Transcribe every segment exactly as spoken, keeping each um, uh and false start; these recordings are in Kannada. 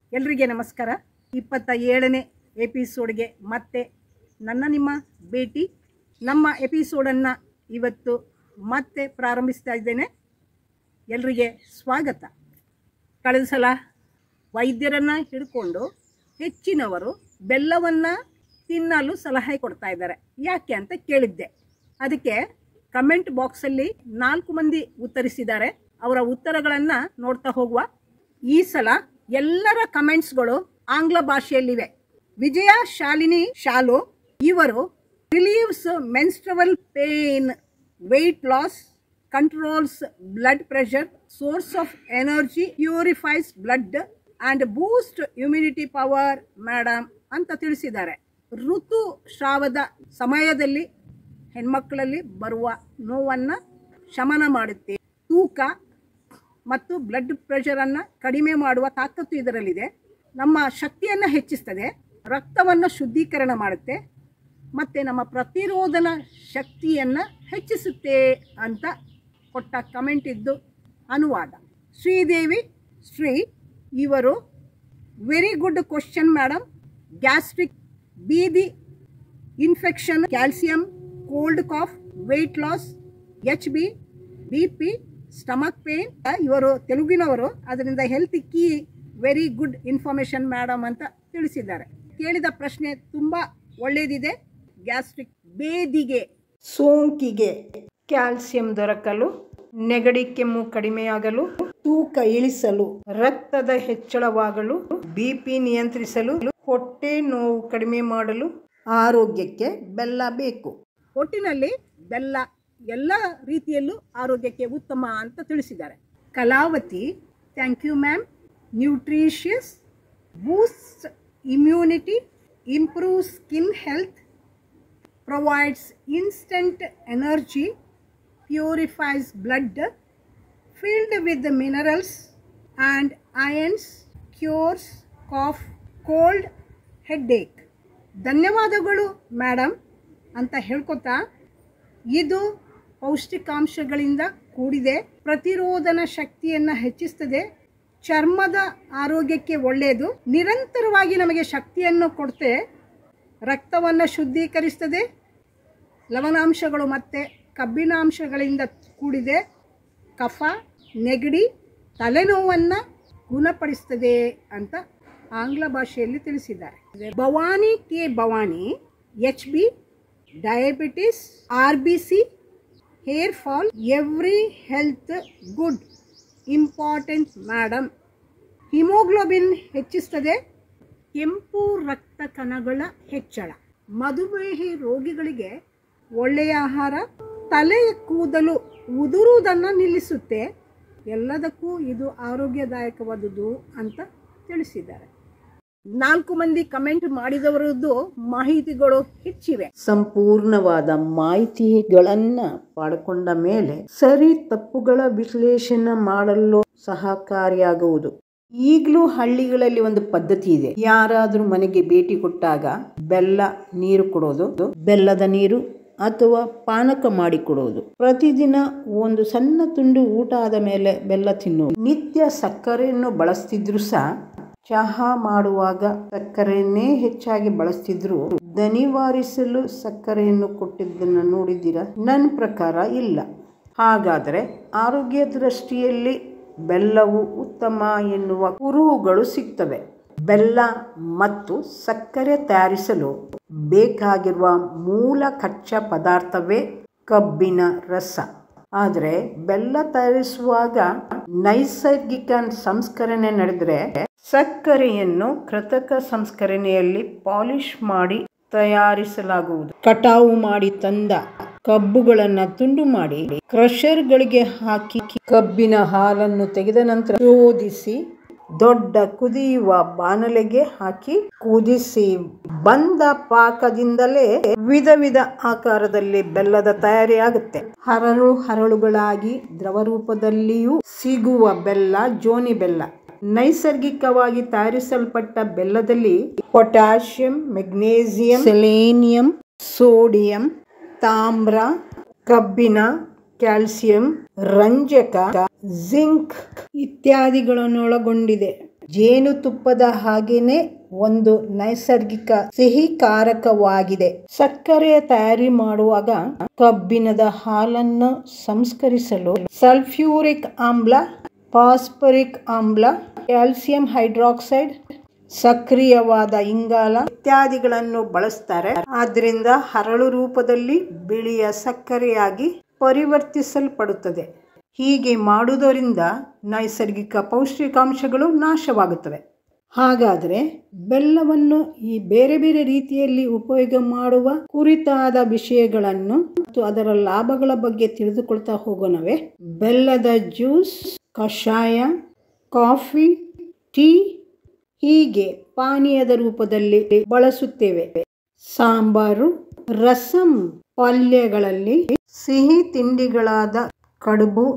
ಎಲ್ಲರಿಗೆ ನಮಸ್ಕಾರ. ಇಪ್ಪತ್ತ ಏಳನೇ ಎಪಿಸೋಡ್ಗೆ ಮತ್ತೆ ನನ್ನ ನಿಮ್ಮ ಭೇಟಿ. ನಮ್ಮ ಎಪಿಸೋಡನ್ನು ಇವತ್ತು ಮತ್ತೆ ಪ್ರಾರಂಭಿಸ್ತಾ ಇದ್ದೇನೆ. ಎಲ್ಲರಿಗೆ ಸ್ವಾಗತ. ಕಳೆದ ಸಲ ವೈದ್ಯರನ್ನು ಹಿಡ್ಕೊಂಡು ಹೆಚ್ಚಿನವರು ಬೆಲ್ಲವನ್ನು ತಿನ್ನಲು ಸಲಹೆ ಕೊಡ್ತಾ ಇದ್ದಾರೆ. ಯಾಕೆ ಅಂತ ಕೇಳಿದ್ದೆ. ಅದಕ್ಕೆ ಕಮೆಂಟ್ ಬಾಕ್ಸಲ್ಲಿ ನಾಲ್ಕು ಮಂದಿ ಉತ್ತರಿಸಿದ್ದಾರೆ. ಅವರ ಉತ್ತರಗಳನ್ನು ನೋಡ್ತಾ ಹೋಗುವ. ಈ ಸಲ ಎಲ್ಲರ ಕಮೆಂಟ್ಸ್ಗಳು ಆಂಗ್ಲ ಭಾಷೆಯಲ್ಲಿವೆ. ವಿಜಯ ಶಾಲಿನಿ ಶಾಲು ಇವರು relieves menstrual pain, weight loss, controls blood pressure, source of energy, purifies blood and boost immunity power madam ಅಂತ ತಿಳಿಸಿದ್ದಾರೆ. ಋತುಸ್ರಾವದ ಸಮಯದಲ್ಲಿ ಹೆಣ್ಮಕ್ಕಳಲ್ಲಿ ಬರುವ ನೋವನ್ನು ಶಮನ ಮಾಡುತ್ತೆ. ತೂಕ ಮತ್ತು ಬ್ಲಡ್ ಪ್ರೆಷರನ್ನು ಕಡಿಮೆ ಮಾಡುವ ತಾಕತ್ತು ಇದರಲ್ಲಿದೆ. ನಮ್ಮ ಶಕ್ತಿಯನ್ನು ಹೆಚ್ಚಿಸ್ತದೆ, ರಕ್ತವನ್ನು ಶುದ್ಧೀಕರಣ ಮಾಡುತ್ತೆ ಮತ್ತು ನಮ್ಮ ಪ್ರತಿರೋಧನ ಶಕ್ತಿಯನ್ನು ಹೆಚ್ಚಿಸುತ್ತೆ ಅಂತ ಕೊಟ್ಟ ಕಮೆಂಟ್ ಇದ್ದು ಅನುವಾದ. ಶ್ರೀದೇವಿ ಶ್ರೀ ಇವರು very good question madam. Gastric, ಬೀದಿ infection, calcium, cold cough, weight loss, H B, B P, stomach pain. ಇವರು ತೆಲುಗಿನವರು, ಅದರಿಂದ ಹೆಲ್ತ್ ಕೀ ವೆರಿ ಗುಡ್ ಇನ್ಫಾರ್ಮೇಶನ್ ಮೇಡಮ್ ಅಂತ ತಿಳಿಸಿದ್ದಾರೆ. ಕೇಳಿದ ಪ್ರಶ್ನೆ ತುಂಬ ಒಳ್ಳೆಯದಿದೆ. ಗ್ಯಾಸ್ಟ್ರಿಕ್, ಬೇದಿಗೆ, ಸೋಂಕಿಗೆ, ಕ್ಯಾಲ್ಸಿಯಂ ದೊರಕಲು, ನೆಗಡಿ ಕೆಮ್ಮು ಕಡಿಮೆಯಾಗಲು, ತೂಕ ಇಳಿಸಲು, ರಕ್ತದ ಹೆಚ್ಚಳವಾಗಲು, ಬಿ ಪಿ ನಿಯಂತ್ರಿಸಲು, ಹೊಟ್ಟೆ ನೋವು ಕಡಿಮೆ ಮಾಡಲು, ಆರೋಗ್ಯಕ್ಕೆ ಬೆಲ್ಲ ಬೇಕು. ಒಟ್ಟಿನಲ್ಲಿ ಬೆಲ್ಲ ಎಲ್ಲ ರೀತಿಯಲ್ಲೂ ಆರೋಗ್ಯಕ್ಕೆ ಉತ್ತಮ ಅಂತ ತಿಳಿಸಿದ್ದಾರೆ. Kalavati, thank you ma'am. Nutritious, boost immunity, improve skin health, provides instant energy, purifies blood, filled with minerals and ions, cures cough, cold, headache. ಧನ್ಯವಾದಗಳು ಮೇಡಮ್ ಅಂತ ಹೇಳ್ಕೊತಾ, ಇದು ಪೌಷ್ಟಿಕಾಂಶಗಳಿಂದ ಕೂಡಿದೆ, ಪ್ರತಿರೋಧನ ಶಕ್ತಿಯನ್ನು ಹೆಚ್ಚಿಸ್ತದೆ, ಚರ್ಮದ ಆರೋಗ್ಯಕ್ಕೆ ಒಳ್ಳೆಯದು, ನಿರಂತರವಾಗಿ ನಮಗೆ ಶಕ್ತಿಯನ್ನು ಕೊಡುತ್ತೆ, ರಕ್ತವನ್ನು ಶುದ್ಧೀಕರಿಸ್ತದೆ, ಲವಣಾಂಶಗಳು ಮತ್ತು ಕಬ್ಬಿನಾಂಶಗಳಿಂದ ಕೂಡಿದೆ, ಕಫ, ನೆಗಡಿ, ತಲೆನೋವನ್ನು ಗುಣಪಡಿಸ್ತದೆ ಅಂತ ಆಂಗ್ಲ ಭಾಷೆಯಲ್ಲಿ ತಿಳಿಸಿದ್ದಾರೆ. Bhavani K Bhavani, H B, diabetes, R B C, hair fall, every health good important madam. Haemoglobin ಹೆಚ್ಚಿಸ್ತದೆ, ಕೆಂಪು ರಕ್ತ ಕಣಗಳ ಹೆಚ್ಚಳ, ಮಧುಮೇಹಿ ರೋಗಿಗಳಿಗೆ ಒಳ್ಳೆಯ ಆಹಾರ, ತಲೆಯ ಕೂದಲು ಉದುರುವುದನ್ನು ನಿಲ್ಲಿಸುತ್ತೆ, ಎಲ್ಲದಕ್ಕೂ ಇದು ಆರೋಗ್ಯದಾಯಕವಾದುದು ಅಂತ ತಿಳಿಸಿದ್ದಾರೆ. ನಾಲ್ಕು ಮಂದಿ ಕಮೆಂಟ್ ಮಾಡಿದವರದ್ದು ಮಾಹಿತಿಗಳು ಹೆಚ್ಚಿವೆ. ಸಂಪೂರ್ಣವಾದ ಮಾಹಿತಿಗಳನ್ನು ಪಡ್ಕೊಂಡ ಮೇಲೆ ಸರಿ ತಪ್ಪುಗಳ ವಿಶ್ಲೇಷಣೆ ಮಾಡಲು ಸಹಕಾರಿಯಾಗುವುದು. ಈಗಲೂ ಹಳ್ಳಿಗಳಲ್ಲಿ ಒಂದು ಪದ್ಧತಿ ಇದೆ. ಯಾರಾದರೂ ಮನೆಗೆ ಭೇಟಿ ಕೊಟ್ಟಾಗ ಬೆಲ್ಲ ನೀರು ಕೊಡೋದು, ಬೆಲ್ಲದ ನೀರು ಅಥವಾ ಪಾನಕ ಮಾಡಿಕೊಡೋದು, ಪ್ರತಿದಿನ ಒಂದು ಸಣ್ಣ ತುಂಡು ಊಟ ಆದ ಮೇಲೆ ಬೆಲ್ಲ ತಿನ್ನುವುದು. ನಿತ್ಯ ಸಕ್ಕರೆಯನ್ನು ಬಳಸ್ತಿದ್ರು ಸಹ ಚಹಾ ಮಾಡುವಾಗ ಸಕ್ಕರೆಯನ್ನೇ ಹೆಚ್ಚಾಗಿ ಬಳಸ್ತಿದ್ರು. ದನಿವಾರಿಸಲು ಸಕ್ಕರೆಯನ್ನು ಕೊಟ್ಟಿದ್ದನ್ನು ನೋಡಿದ್ದೀರಾ? ನನ್ನ ಪ್ರಕಾರ ಇಲ್ಲ. ಹಾಗಾದರೆ ಆರೋಗ್ಯ ದೃಷ್ಟಿಯಲ್ಲಿ ಬೆಲ್ಲವು ಉತ್ತಮ ಎನ್ನುವ ಕುರುಹುಗಳು ಸಿಗ್ತವೆ. ಬೆಲ್ಲ ಮತ್ತು ಸಕ್ಕರೆ ತಯಾರಿಸಲು ಬೇಕಾಗಿರುವ ಮೂಲ ಕಚ್ಚಾ ಪದಾರ್ಥವೇ ಕಬ್ಬಿನ ರಸ. ಆದರೆ ಬೆಲ್ಲ ತಯಾರಿಸುವಾಗ ನೈಸರ್ಗಿಕ ಸಂಸ್ಕರಣೆ ನಡೆದರೆ ಸಕ್ಕರೆಯನ್ನು ಕೃತಕ ಸಂಸ್ಕರಣೆಯಲ್ಲಿ ಪಾಲಿಶ್ ಮಾಡಿ ತಯಾರಿಸಲಾಗುವುದು. ಕಟಾವು ಮಾಡಿ ತಂದ ಕಬ್ಬುಗಳನ್ನು ತುಂಡು ಮಾಡಿ ಕ್ರಷರ್ಗಳಿಗೆ ಹಾಕಿ ಕಬ್ಬಿನ ಹಾಲನ್ನು ತೆಗೆದ ನಂತರ ಶೋಧಿಸಿ ದೊಡ್ಡ ಕುದಿಯುವ ಬಾಣಲೆಗೆ ಹಾಕಿ ಕುದಿಸಿ ಬಂದ ಪಾಕದಿಂದಲೇ ವಿಧ ವಿಧ ಆಕಾರದಲ್ಲಿ ಬೆಲ್ಲದ ತಯಾರಿ ಆಗುತ್ತೆ. ಹರಳು ಹರಳುಗಳಾಗಿ ದ್ರವ ರೂಪದಲ್ಲಿಯೂ ಸಿಗುವ ಬೆಲ್ಲ ಜೋನಿ ಬೆಲ್ಲ. ನೈಸರ್ಗಿಕವಾಗಿ ತಯಾರಿಸಲ್ಪಟ್ಟ ಬೆಲ್ಲದಲ್ಲಿ ಪೊಟ್ಯಾಷಿಯಂ, ಮೆಗ್ನೇಸಿಯಂ, ಸೆಲೇನಿಯಂ, ಸೋಡಿಯಂ, ತಾಮ್ರ, ಕಬ್ಬಿಣ, ಕ್ಯಾಲ್ಸಿಯಂ, ರಂಜಕ, ಜಿಂಕ್ ಇತ್ಯಾದಿಗಳನ್ನು ಒಳಗೊಂಡಿದೆ. ಜೇನುತುಪ್ಪದ ಹಾಗೇನೆ ಒಂದು ನೈಸರ್ಗಿಕ ಸಿಹಿಕಾರಕವಾಗಿದೆ. ಸಕ್ಕರೆ ತಯಾರಿ ಮಾಡುವಾಗ ಕಬ್ಬಿಣದ ಹಾಲನ್ನು ಸಂಸ್ಕರಿಸಲು ಸಲ್ಫ್ಯೂರಿಕ್ ಆಮ್ಲ, ಫಾಸ್ಫರಿಕ್ ಆಮ್ಲ, ಕ್ಯಾಲ್ಸಿಯಂ ಹೈಡ್ರಾಕ್ಸೈಡ್, ಸಕ್ರಿಯವಾದ ಇಂಗಾಲ ಇತ್ಯಾದಿಗಳನ್ನು ಬಳಸ್ತಾರೆ. ಆದ್ದರಿಂದ ಹರಳು ರೂಪದಲ್ಲಿ ಬಿಳಿಯ ಸಕ್ಕರೆಯಾಗಿ ಪರಿವರ್ತಿಸಲ್ಪಡುತ್ತದೆ. ಹೀಗೆ ಮಾಡುವುದರಿಂದ ನೈಸರ್ಗಿಕ ಪೌಷ್ಟಿಕಾಂಶಗಳು ನಾಶವಾಗುತ್ತವೆ. ಹಾಗಾದರೆ ಬೆಲ್ಲವನ್ನು ಈ ಬೇರೆ ಬೇರೆ ರೀತಿಯಲ್ಲಿ ಉಪಯೋಗ ಮಾಡುವ ಕುರಿತಾದ ವಿಷಯಗಳನ್ನು ಮತ್ತು ಅದರ ಲಾಭಗಳ ಬಗ್ಗೆ ತಿಳಿದುಕೊಳ್ತಾ ಹೋಗೋಣವೇ? ಬೆಲ್ಲದ ಜ್ಯೂಸ್, ಕಷಾಯ, ಕಾಫಿ, ಟೀ ಹೀಗೆ ಪಾನೀಯದ ರೂಪದಲ್ಲಿ ಬಳಸುತ್ತೇವೆ. ಸಾಂಬಾರು, ರಸಂ, ಪಲ್ಯಗಳಲ್ಲಿ ಸಿಹಿ ತಿಂಡಿಗಳಾದ ಕಡುಬು,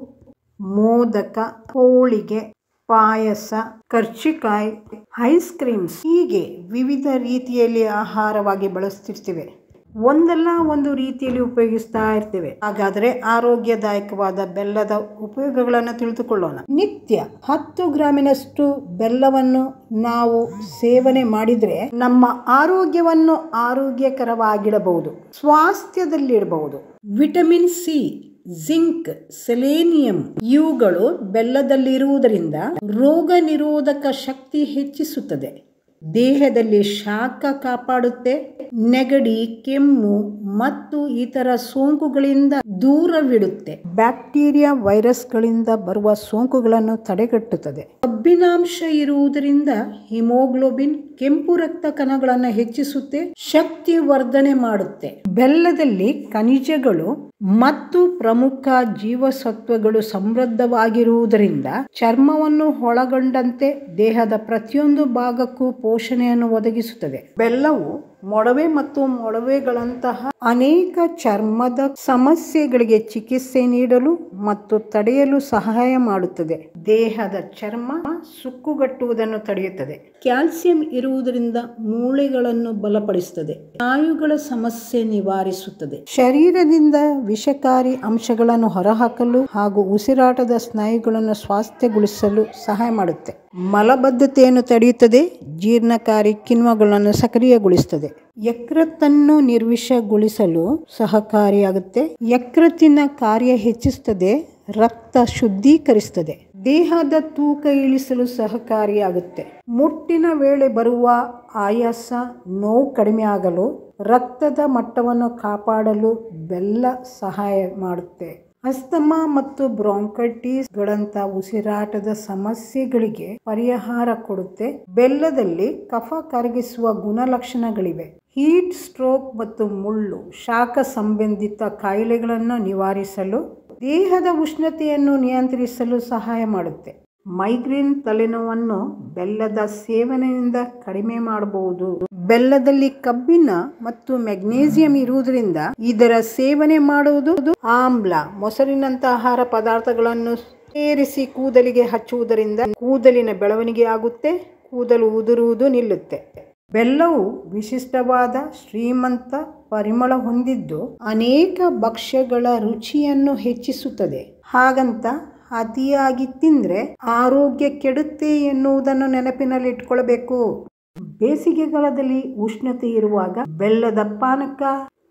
ಮೋದಕ, ಹೋಳಿಗೆ, ಪಾಯಸ, ಕರ್ಚಿಕಾಯಿ, ಐಸ್ ಕ್ರೀಮ್ಸ್ ಹೀಗೆ ವಿವಿಧ ರೀತಿಯಲ್ಲಿ ಆಹಾರವಾಗಿ ಬಳಸ್ತಿರ್ತೇವೆ. ಒಂದಲ್ಲ ಒಂದು ರೀತಿಯಲ್ಲಿ ಉಪಯೋಗಿಸ್ತಾ ಇರ್ತೇವೆ. ಹಾಗಾದರೆ ಆರೋಗ್ಯದಾಯಕವಾದ ಬೆಲ್ಲದ ಉಪಯೋಗಗಳನ್ನು ತಿಳಿದುಕೊಳ್ಳೋಣ. ನಿತ್ಯ ಹತ್ತು ಗ್ರಾಮಿನಷ್ಟು ಬೆಲ್ಲವನ್ನು ನಾವು ಸೇವನೆ ಮಾಡಿದರೆ ನಮ್ಮ ಆರೋಗ್ಯವನ್ನು ಆರೋಗ್ಯಕರವಾಗಿಡಬಹುದು, ಸ್ವಾಸ್ಥ್ಯದಲ್ಲಿಡಬಹುದು. ವಿಟಮಿನ್ ಸಿ, ಜಿಂಕ್, ಸೆಲೇನಿಯಂ ಇವುಗಳು ಬೆಲ್ಲದಲ್ಲಿರುವುದರಿಂದ ರೋಗ ನಿರೋಧಕ ಶಕ್ತಿ ಹೆಚ್ಚಿಸುತ್ತದೆ. ದೇಹದಲ್ಲಿ ಶಾಖ ಕಾಪಾಡುತ್ತೆ. ನೆಗಡಿ, ಕೆಮ್ಮು ಮತ್ತು ಇತರ ಸೋಂಕುಗಳಿಂದ ದೂರವಿಡುತ್ತೆ. ಬ್ಯಾಕ್ಟೀರಿಯಾ, ವೈರಸ್ಗಳಿಂದ ಬರುವ ಸೋಂಕುಗಳನ್ನು ತಡೆಗಟ್ಟುತ್ತದೆ. ಕಬ್ಬಿನಾಂಶ ಇರುವುದರಿಂದ ಹಿಮೋಗ್ಲೋಬಿನ್, ಕೆಂಪು ರಕ್ತ ಕಣಗಳನ್ನು ಹೆಚ್ಚಿಸುತ್ತೆ, ಶಕ್ತಿ ವರ್ಧನೆ ಮಾಡುತ್ತೆ. ಬೆಲ್ಲದಲ್ಲಿ ಖನಿಜಗಳು ಮತ್ತು ಪ್ರಮುಖ ಜೀವಸತ್ವಗಳು ಸಮೃದ್ಧವಾಗಿರುವುದರಿಂದ ಚರ್ಮವನ್ನು ಒಳಗೊಂಡಂತೆ ದೇಹದ ಪ್ರತಿಯೊಂದು ಭಾಗಕ್ಕೂ ಪೋಷಣೆಯನ್ನು ಒದಗಿಸುತ್ತದೆ. ಬೆಲ್ಲವು ಮೊಡವೆ ಮತ್ತು ಮೊಡವೆಗಳಂತಹ ಅನೇಕ ಚರ್ಮದ ಸಮಸ್ಯೆಗಳಿಗೆ ಚಿಕಿತ್ಸೆ ನೀಡಲು ಮತ್ತು ತಡೆಯಲು ಸಹಾಯ ಮಾಡುತ್ತದೆ. ದೇಹದ ಚರ್ಮ ಸುಕ್ಕುಗಟ್ಟುವುದನ್ನು ತಡೆಯುತ್ತದೆ. ಕ್ಯಾಲ್ಸಿಯಂ ಇರುವುದರಿಂದ ಮೂಳೆಗಳನ್ನು ಬಲಪಡಿಸುತ್ತದೆ. ಸ್ನಾಯುಗಳ ಸಮಸ್ಯೆ ನಿವಾರಿಸುತ್ತದೆ. ಶರೀರದಿಂದ ವಿಷಕಾರಿ ಅಂಶಗಳನ್ನು ಹೊರಹಾಕಲು ಹಾಗೂ ಉಸಿರಾಟದ ಸ್ನಾಯುಗಳನ್ನು ಸ್ವಾಸ್ಥ್ಯಗೊಳಿಸಲು ಸಹಾಯ ಮಾಡುತ್ತೆ. ಮಲಬದ್ಧತೆಯನ್ನು ತಡೆಯುತ್ತದೆ. ಜೀರ್ಣಕಾರಿ ಕಿಣ್ವಗಳನ್ನು ಸಕ್ರಿಯಗೊಳಿಸುತ್ತದೆ. ಯಕೃತ್ತನ್ನು ನಿರ್ವಿಷಗೊಳಿಸಲು ಸಹಕಾರಿಯಾಗುತ್ತೆ. ಯಕೃತ್ತಿನ ಕಾರ್ಯ ಹೆಚ್ಚಿಸುತ್ತದೆ. ರಕ್ತ ಶುದ್ಧೀಕರಿಸುತ್ತದೆ. ದೇಹದ ತೂಕ ಇಳಿಸಲು ಸಹಕಾರಿಯಾಗುತ್ತೆ. ಮುಟ್ಟಿನ ವೇಳೆ ಬರುವ ಆಯಾಸ, ನೋವು ಕಡಿಮೆ ಆಗಲು, ರಕ್ತದ ಮಟ್ಟವನ್ನು ಕಾಪಾಡಲು ಬೆಲ್ಲ ಸಹಾಯ ಮಾಡುತ್ತೆ. ಅಸ್ತಮಾ ಮತ್ತು ಬ್ರಾಂಕೈಟಿಸ್ ಗಳಂತ ಉಸಿರಾಟದ ಸಮಸ್ಯೆಗಳಿಗೆ ಪರಿಹಾರ ಕೊಡುತ್ತೆ. ಬೆಲ್ಲದಲ್ಲಿ ಕಫ ಕರಗಿಸುವ ಗುಣಲಕ್ಷಣಗಳಿವೆ. ಹೀಟ್ ಸ್ಟ್ರೋಕ್ ಮತ್ತು ಮುಳ್ಳು, ಶಾಖ ಸಂಬಂಧಿತ ಕಾಯಿಲೆಗಳನ್ನು ನಿವಾರಿಸಲು, ದೇಹದ ಉಷ್ಣತೆಯನ್ನು ನಿಯಂತ್ರಿಸಲು ಸಹಾಯ ಮಾಡುತ್ತೆ. ಮೈಗ್ರೇನ್ ತಲೆನೋವನ್ನು ಬೆಲ್ಲದ ಸೇವನೆಯಿಂದ ಕಡಿಮೆ ಮಾಡಬಹುದು. ಬೆಲ್ಲದಲ್ಲಿ ಕಬ್ಬಿಣ ಮತ್ತು ಮೆಗ್ನೀಸಿಯಂ ಇರುವುದರಿಂದ ಇದರ ಸೇವನೆ ಮಾಡುವುದು ಆಮ್ಲ, ಮೊಸರಿನಂತ ಆಹಾರ ಪದಾರ್ಥಗಳನ್ನು ಸೇರಿಸಿ ಕೂದಲಿಗೆ ಹಚ್ಚುವುದರಿಂದ ಕೂದಲಿನ ಬೆಳವಣಿಗೆ ಆಗುತ್ತೆ. ಕೂದಲು ಉದುರುವುದು ನಿಲ್ಲುತ್ತೆ. ಬೆಲ್ಲವು ವಿಶಿಷ್ಟವಾದ ಶ್ರೀಮಂತ ಪರಿಮಳ ಹೊಂದಿದ್ದು ಅನೇಕ ಭಕ್ಷ್ಯಗಳ ರುಚಿಯನ್ನು ಹೆಚ್ಚಿಸುತ್ತದೆ. ಹಾಗಂತ ಅತಿಯಾಗಿ ತಿಂದ್ರೆ ಆರೋಗ್ಯ ಕೆಡುತ್ತೆ ಎನ್ನುವುದನ್ನು ನೆನಪಿನಲ್ಲಿಟ್ಕೊಳ್ಬೇಕು. ಬೇಸಿಗೆಗಾಲದಲ್ಲಿ ಉಷ್ಣತೆ ಇರುವಾಗ ಬೆಲ್ಲದ ಪಾನಕ,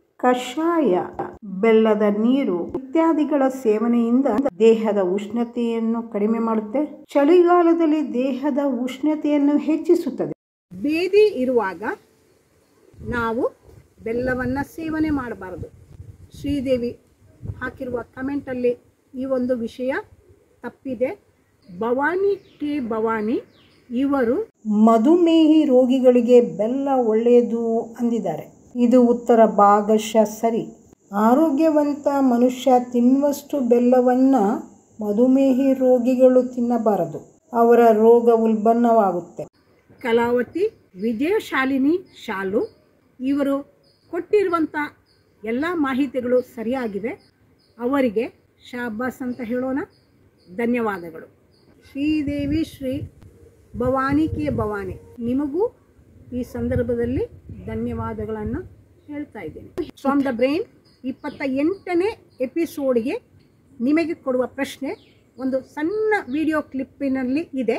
ಕಷಾಯ, ಬೆಲ್ಲದ ನೀರು ಇತ್ಯಾದಿಗಳ ಸೇವನೆಯಿಂದ ದೇಹದ ಉಷ್ಣತೆಯನ್ನು ಕಡಿಮೆ ಮಾಡುತ್ತೆ. ಚಳಿಗಾಲದಲ್ಲಿ ದೇಹದ ಉಷ್ಣತೆಯನ್ನು ಹೆಚ್ಚಿಸುತ್ತದೆ. ಬೇದಿ ಇರುವಾಗ ನಾವು ಬೆಲ್ಲವನ್ನು ಸೇವನೆ ಮಾಡಬಾರದು. ಶ್ರೀದೇವಿ ಹಾಕಿರುವ ಕಮೆಂಟಲ್ಲಿ ಈ ಒಂದು ವಿಷಯ ತಪ್ಪಿದೆ. ಭವಾನಿ ಕೆ ಭವಾನಿ ಇವರು ಮಧುಮೇಹಿ ರೋಗಿಗಳಿಗೆ ಬೆಲ್ಲ ಒಳ್ಳೆಯದು ಅಂದಿದ್ದಾರೆ. ಇದು ಉತ್ತರ ಭಾಗಶಃ ಸರಿ. ಆರೋಗ್ಯವಂತ ಮನುಷ್ಯ ತಿನ್ನುವಷ್ಟು ಬೆಲ್ಲವನ್ನು ಮಧುಮೇಹಿ ರೋಗಿಗಳು ತಿನ್ನಬಾರದು. ಅವರ ರೋಗ ಉಲ್ಬಣವಾಗುತ್ತೆ. ಕಲಾವತಿ ವಿಜಯಶಾಲಿನಿ ಶಾಲು ಇವರು ಕೊಟ್ಟಿರುವಂಥ ಎಲ್ಲ ಮಾಹಿತಿಗಳು ಸರಿಯಾಗಿವೆ. ಅವರಿಗೆ ಶಾಬಾಸ್ ಅಂತ ಹೇಳೋಣ. ಧನ್ಯವಾದಗಳು. ಶ್ರೀದೇವಿ ಶ್ರೀ ಭವಾನಿ ಕೆ ಭವಾನಿ ನಿಮಗೂ ಈ ಸಂದರ್ಭದಲ್ಲಿ ಧನ್ಯವಾದಗಳನ್ನು ಹೇಳ್ತಾ ಇದ್ದೇನೆ. ಫ್ರಮ್ ದ ಬ್ರೈನ್ ಇಪ್ಪತ್ತ ಎಂಟನೇ ಎಪಿಸೋಡ್ಗೆ ನಿಮಗೆ ಕೊಡುವ ಪ್ರಶ್ನೆ ಒಂದು ಸಣ್ಣ ವಿಡಿಯೋ ಕ್ಲಿಪ್ಪಿನಲ್ಲಿ ಇದೆ.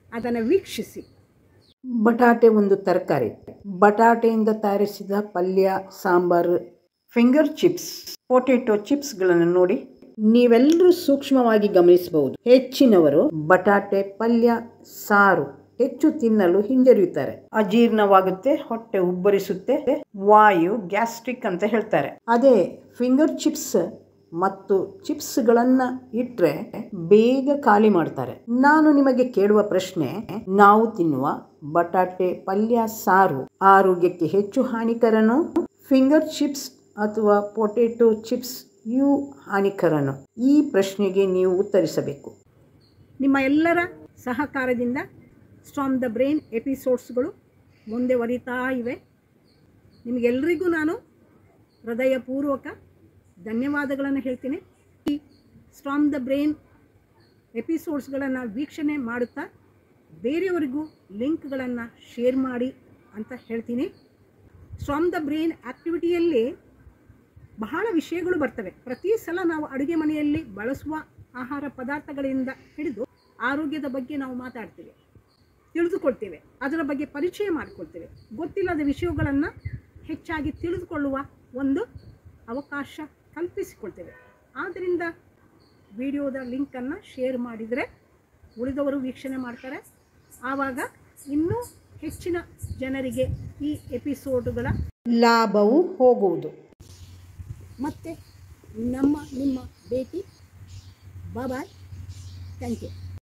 ಅದನ್ನು ವೀಕ್ಷಿಸಿ. ಬಟಾಟೆ ಒಂದು ತರಕಾರಿ. ಬಟಾಟೆಯಿಂದ ತಯಾರಿಸಿದ ಪಲ್ಯ, ಸಾಂಬಾರು, ಫಿಂಗರ್ ಚಿಪ್ಸ್, ಪೊಟೆಟೊ ಚಿಪ್ಸ್ಗಳನ್ನು ನೋಡಿ ನೀವೆಲ್ಲರೂ ಸೂಕ್ಷ್ಮವಾಗಿ ಗಮನಿಸಬಹುದು. ಹೆಚ್ಚಿನವರು ಬಟಾಟೆ ಪಲ್ಯ, ಸಾರು ಹೆಚ್ಚು ತಿನ್ನಲು ಹಿಂಜರಿಯುತ್ತಾರೆ. ಅಜೀರ್ಣವಾಗುತ್ತೆ, ಹೊಟ್ಟೆ ಉಬ್ಬರಿಸುತ್ತೆ, ವಾಯು ಗ್ಯಾಸ್ಟ್ರಿಕ್ ಅಂತ ಹೇಳ್ತಾರೆ. ಅದೇ ಫಿಂಗರ್ ಚಿಪ್ಸ್ ಮತ್ತು ಚಿಪ್ಸ್ಗಳನ್ನ ಇಟ್ರೆ ಬೇಗ ಖಾಲಿ ಮಾಡ್ತಾರೆ. ನಾನು ನಿಮಗೆ ಕೇಳುವ ಪ್ರಶ್ನೆ, ನಾವು ತಿನ್ನುವ ಬಟಾಟೆ ಪಲ್ಯ, ಸಾರು ಆರೋಗ್ಯಕ್ಕೆ ಹೆಚ್ಚು ಹಾನಿಕರನೋ, ಫಿಂಗರ್ ಚಿಪ್ಸ್ ಅಥವಾ ಪೊಟೆಟೊ ಚಿಪ್ಸ್ ಇವು ಹಾನಿಕರನೋ? ಈ ಪ್ರಶ್ನೆಗೆ ನೀವು ಉತ್ತರಿಸಬೇಕು. ನಿಮ್ಮ ಎಲ್ಲರ ಸಹಕಾರದಿಂದ ಸ್ಟ್ರಾಮ್ ದ ಬ್ರೈನ್ ಎಪಿಸೋಡ್ಸ್ಗಳು ಮುಂದುವರಿತಾ ಇವೆ. ನಿಮಗೆಲ್ಲರಿಗೂ ನಾನು ಹೃದಯಪೂರ್ವಕ ಧನ್ಯವಾದಗಳನ್ನು ಹೇಳ್ತೀನಿ. ಈ ಸ್ಟ್ರಾಮ್ ದ ಬ್ರೈನ್ ಎಪಿಸೋಡ್ಸ್ಗಳನ್ನು ವೀಕ್ಷಣೆ ಮಾಡುತ್ತಾ ಬೇರೆಯವರಿಗೂ ಲಿಂಕ್ಗಳನ್ನು ಶೇರ್ ಮಾಡಿ ಅಂತ ಹೇಳ್ತೀನಿ. ಸ್ಟ್ರಾಮ್ ದ ಬ್ರೈನ್ ಆ್ಯಕ್ಟಿವಿಟಿಯಲ್ಲಿ ಬಹಳ ವಿಷಯಗಳು ಬರ್ತವೆ. ಪ್ರತಿ ಸಲ ನಾವು ಅಡುಗೆ ಮನೆಯಲ್ಲಿ ಬಳಸುವ ಆಹಾರ ಪದಾರ್ಥಗಳಿಂದ ಹಿಡಿದು ಆರೋಗ್ಯದ ಬಗ್ಗೆ ನಾವು ಮಾತಾಡ್ತೀವಿ, ತಿಳಿದುಕೊಳ್ತೇವೆ, ಅದರ ಬಗ್ಗೆ ಪರಿಚಯ ಮಾಡಿಕೊಳ್ತೇವೆ. ಗೊತ್ತಿಲ್ಲದ ವಿಷಯಗಳನ್ನು ಹೆಚ್ಚಾಗಿ ತಿಳಿದುಕೊಳ್ಳುವ ಒಂದು ಅವಕಾಶ ಕಲ್ಪಿಸಿಕೊಳ್ತೇವೆ. ಆದ್ದರಿಂದ ವಿಡಿಯೋದ ಲಿಂಕನ್ನು ಶೇರ್ ಮಾಡಿದರೆ ಉಳಿದವರು ವೀಕ್ಷಣೆ ಮಾಡ್ತಾರೆ. ಆವಾಗ ಇನ್ನೂ ಹೆಚ್ಚಿನ ಜನರಿಗೆ ಈ ಎಪಿಸೋಡುಗಳ ಲಾಭವು ಹೋಗುವುದು. ಮತ್ತೆ ನಮ್ಮ ನಿಮ್ಮ ಭೇಟಿ. Bye bye. Thank you.